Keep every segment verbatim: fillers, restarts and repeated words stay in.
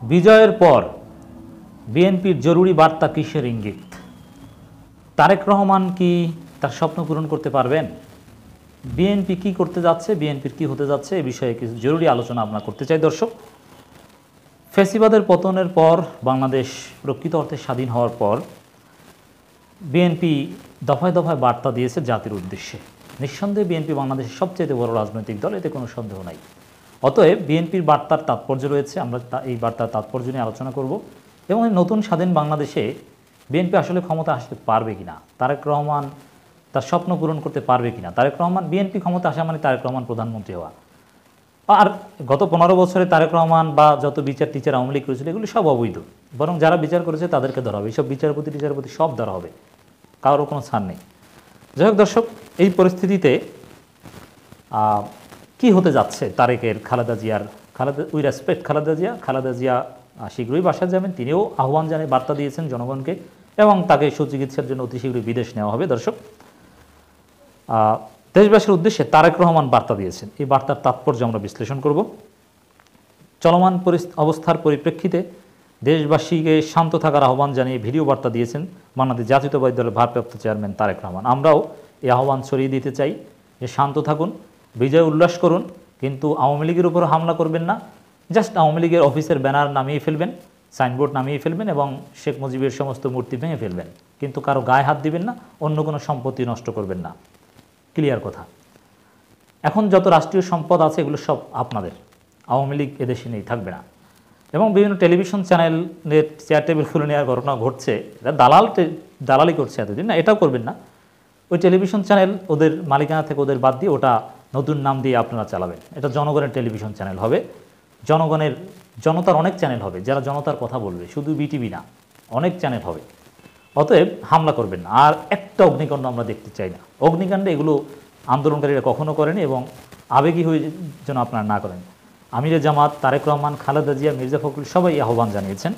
বিজয়ের পর বিএনপির জরুরি বার্তা কিসের ইঙ্গিত? তারেক রহমান কি তার স্বপ্ন পূরণ করতে পারবেন? বিএনপি কি করতে যাচ্ছে, বিএনপির কি হতে যাচ্ছে, এ বিষয়ে কিছু জরুরি আলোচনা আমরা করতে চাই। দর্শক, ফ্যাসিবাদের পতনের পর বাংলাদেশ প্রকৃত অর্থে স্বাধীন হওয়ার পর বিএনপি দফায় দফায় বার্তা দিয়েছে জাতির উদ্দেশ্যে। নিঃসন্দেহে বিএনপি বাংলাদেশের সবচেয়ে বড় রাজনৈতিক দল, এতে কোনো সন্দেহ নাই। অতএব বিএনপির বার্তার তাৎপর্য রয়েছে, আমরা এই বার্তার তাৎপর্য নিয়ে আলোচনা করব এবং এই নতুন স্বাধীন বাংলাদেশে বিএনপি আসলে ক্ষমতা আসতে পারবে কিনা, তারেক রহমান তার স্বপ্ন পূরণ করতে পারবে কিনা। তারেক রহমান বিএনপি ক্ষমতা আসা মানে তারেক রহমান প্রধানমন্ত্রী হওয়া। আর গত পনেরো বছরে তারেক রহমান বা যত বিচার টিচার আওয়ামী লীগ করেছিল এগুলি সব অবৈধ, বরং যারা বিচার করেছে তাদেরকে ধরা হবে। এইসব বিচারপতি টিচারপতি সব ধরা হবে, কারোর কোনো ছাড় নেই। যাই হোক দর্শক, এই পরিস্থিতিতে কি হতে যাচ্ছে তারেকের, খালেদা জিয়ার, খালেদা উই রেসপেক্ট খালেদা জিয়া, খালেদা জিয়া শীঘ্রই বাসায় যাবেন, তিনিও আহ্বান জানিয়ে বার্তা দিয়েছেন জনগণকে এবং তাকে সুচিকিৎসার জন্য অতি শীঘ্রই বিদেশ নেওয়া হবে। দর্শক, দেশবাসীর উদ্দেশ্যে তারেক রহমান বার্তা দিয়েছেন, এই বার্তার তাৎপর্য আমরা বিশ্লেষণ করব। চলমান অবস্থার পরিপ্রেক্ষিতে দেশবাসীকে শান্ত থাকার আহ্বান জানিয়ে ভিডিও বার্তা দিয়েছেন বাংলাদেশ জাতীয়তাবাদী দলের ভারপ্রাপ্ত চেয়ারম্যান তারেক রহমান। আমরাও এই আহ্বান ছড়িয়ে দিতে চাই যে শান্ত থাকুন, বিজয় উল্লাস করুন, কিন্তু আওয়ামী লীগের উপর হামলা করবেন না। জাস্ট আওয়ামী লীগের অফিসের ব্যানার নামিয়ে ফেলবেন, সাইনবোর্ড নামিয়ে ফেলবেন এবং শেখ মুজিবের সমস্ত মূর্তি ভেঙে ফেলবেন, কিন্তু কারো গায়ে হাত দিবেন না, অন্য কোনো সম্পত্তি নষ্ট করবেন না। ক্লিয়ার কথা। এখন যত রাষ্ট্রীয় সম্পদ আছে এগুলো সব আপনাদের, আওয়ামী লীগ এদেশে নেই, থাকবে না। এবং বিভিন্ন টেলিভিশন চ্যানেলের চেয়ার টেবিল খুলে নেওয়ার ঘটনা ঘটছে, এটা দালাল দালালি করছে এতদিন, না এটাও করবেন না। ওই টেলিভিশন চ্যানেল ওদের মালিকানা থেকে ওদের বাদ দিয়ে ওটা নতুন নাম দিয়ে আপনারা চালাবেন। এটা জনগণের টেলিভিশন চ্যানেল হবে, জনগণের, জনতার অনেক চ্যানেল হবে যারা জনতার কথা বলবে, শুধু বিটিভি না, অনেক চ্যানেল হবে। অতএব হামলা করবেন না। আর একটা অগ্নিকাণ্ড আমরা দেখতে চাই না। অগ্নিকাণ্ডে এগুলো আন্দোলনকারীরা কখনো করেনি এবং আবেগী হয়ে যেন আপনারা না করেন। আমিরে জামাত, তারেক রহমান, খালেদা জিয়া, মির্জা ফখরুল সবাই আহ্বান জানিয়েছেন।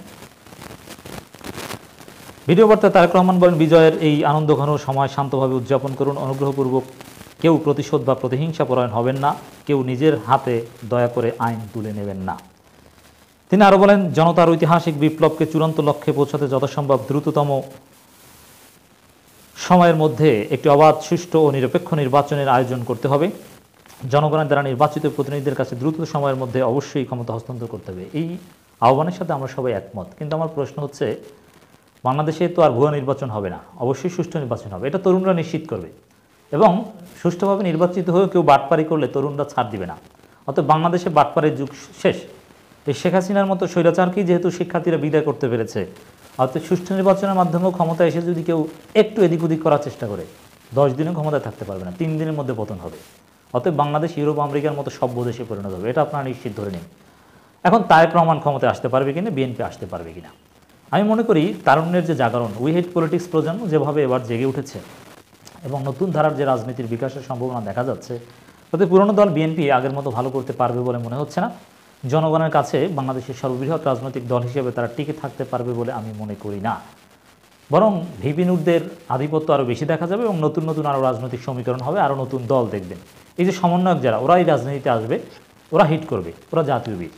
ভিডিও বার্তায় তারেক রহমান বলেন, বিজয়ের এই আনন্দঘন সময় শান্তভাবে উদযাপন করুন, অনুগ্রহপূর্বক কেউ প্রতিশোধ বা প্রতিহিংসা পরায়ণ হবেন না, কেউ নিজের হাতে দয়া করে আইন তুলে নেবেন না। তিনি আরও বলেন, জনতার ঐতিহাসিক বিপ্লবকে চূড়ান্ত লক্ষ্যে পৌঁছাতে যথাসম্ভব দ্রুততম সময়ের মধ্যে একটি অবাধ, সুষ্ঠু ও নিরপেক্ষ নির্বাচনের আয়োজন করতে হবে। জনগণের দ্বারা নির্বাচিত প্রতিনিধিদের কাছে দ্রুত সময়ের মধ্যে অবশ্যই ক্ষমতা হস্তান্তর করতে হবে। এই আহ্বানের সাথে আমরা সবাই একমত। কিন্তু আমার প্রশ্ন হচ্ছে, বাংলাদেশে তো আর ভুয়া নির্বাচন হবে না, অবশ্যই সুষ্ঠু নির্বাচন হবে, এটা তরুণরা নিশ্চিত করবে। এবং সুষ্ঠুভাবে নির্বাচিত হয়েও কেউ বাটপারি করলে তরুণরা ছাড় দিবে না। অতএব বাংলাদেশে বাটপারের যুগ শেষ। এই শেখ হাসিনার মতো স্বৈরাচারকেই যেহেতু শিক্ষার্থীরা বিদায় করতে পেরেছে, অর্থাৎ সুষ্ঠু নির্বাচনের মাধ্যমেও ক্ষমতা এসে যদি কেউ একটু এদিক ওদিক করার চেষ্টা করে, দশ দিনে ক্ষমতায় থাকতে পারবে না, তিন দিনের মধ্যে পতন হবে। অতএব বাংলাদেশ ইউরোপ আমেরিকার মতো সভ্য দেশে পরিণত হবে, এটা আপনারা নিশ্চিত ধরে নিন। এখন তারেক রহমান ক্ষমতায় আসতে পারবে কিনা, বিএনপি আসতে পারবে কিনা, আমি মনে করি তারুণ্যের যে জাগরণ, উই হেট পলিটিক্স প্রজন্ম যেভাবে এবার জেগে উঠেছে এবং নতুন ধারার যে রাজনীতির বিকাশের সম্ভাবনা দেখা যাচ্ছে, তাতে পুরনো দল বিএনপি আগের মতো ভালো করতে পারবে বলে মনে হচ্ছে না। জনগণের কাছে বাংলাদেশের সর্ববৃহৎ রাজনৈতিক দল হিসেবে তারা টিকে থাকতে পারবে বলে আমি মনে করি না। বরং ভিপিনুরদের আধিপত্য আরও বেশি দেখা যাবে এবং নতুন নতুন আরও রাজনৈতিক সমীকরণ হবে, আরও নতুন দল দেখবেন। এই যে সমন্বয়ক যারা, ওরাই রাজনীতিতে আসবে, ওরা হিট করবে, ওরা জাতীয় বীর।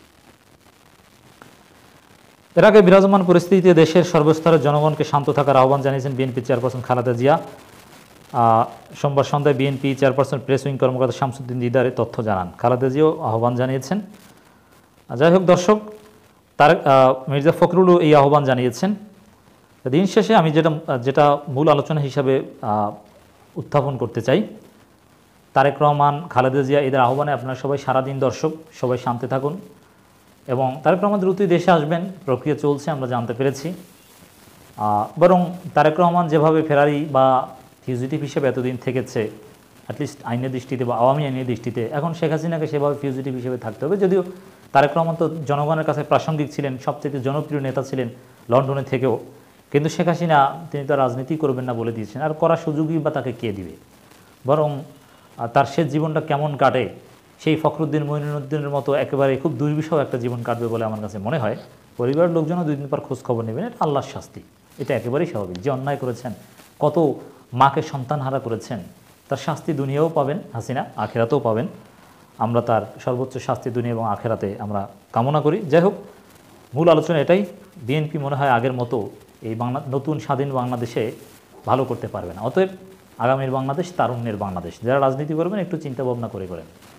এর আগে বিরাজমান পরিস্থিতিতে দেশের সর্বস্তরের জনগণকে শান্ত থাকার আহ্বান জানিয়েছেন বিএনপি চেয়ারপারসন খালেদা জিয়া। সোমবার সন্ধ্যায় বিএনপি চেয়ারপারসন প্রেস উইং কর্মকর্তা শামসুদ্দিন দিদারে তথ্য জানান। খালেদা জিয়াও আহ্বান জানিয়েছেন। যাই হোক দর্শক, তার মির্জা ফখরুলও এই আহ্বান জানিয়েছেন। দিন শেষে আমি যেটা যেটা মূল আলোচনা হিসাবে উত্থাপন করতে চাই, তারেক রহমান, খালেদা জিয়া এদের আহ্বানে আপনারা সবাই সারাদিন, দর্শক সবাই শান্তি থাকুন এবং তারেক রহমান দ্রুতই দেশে আসবেন, প্রক্রিয়া চলছে আমরা জানতে পেরেছি। বরং তারেক রহমান যেভাবে ফেরারি বা ফিউজিটিভ হিসেবে এতদিন থেকেছে, অ্যাটলিস্ট আইনের দৃষ্টিতে বা আওয়ামী আইনের দৃষ্টিতে, এখন শেখ হাসিনাকে সেভাবে ফিউজিটিভ হিসেবে থাকতে হবে। যদিও তারেক রহমান তো জনগণের কাছে প্রাসঙ্গিক ছিলেন, সবচেয়ে জনপ্রিয় নেতা ছিলেন লন্ডনে থেকেও, কিন্তু শেখ হাসিনা তিনি তো রাজনীতি করবেন না বলে দিয়েছেন, আর করার সুযোগই বা তাকে কে দিবে। বরং তার শেষ জীবনটা কেমন কাটে, সেই ফখরুদ্দিন মঈনুদ্দিনের মতো একেবারে খুব দুর্বিষহ একটা জীবন কাটবে বলে আমার কাছে মনে হয়। পরিবারের লোকজনও দুই দিন পর খোঁজ খবর নেবেন, এটা আল্লাহর শাস্তি, এটা একেবারেই স্বাভাবিক। যে অন্যায় করেছেন, কত মাকে সন্তানহারা করেছেন, তার শাস্তি দুনিয়াও পাবেন হাসিনা, আখেরাতেও পাবেন। আমরা তার সর্বোচ্চ শাস্তি দুনিয়া এবং আখেরাতে আমরা কামনা করি। যাই হোক, মূল আলোচনা এটাই, বিএনপি মনে হয় আগের মতো এই বাংলা নতুন স্বাধীন বাংলাদেশে ভালো করতে পারবে না। অতএব আগামীর বাংলাদেশ তারুণ্যের বাংলাদেশ। যারা রাজনীতি করবেন একটু চিন্তা ভাবনা করে করেন।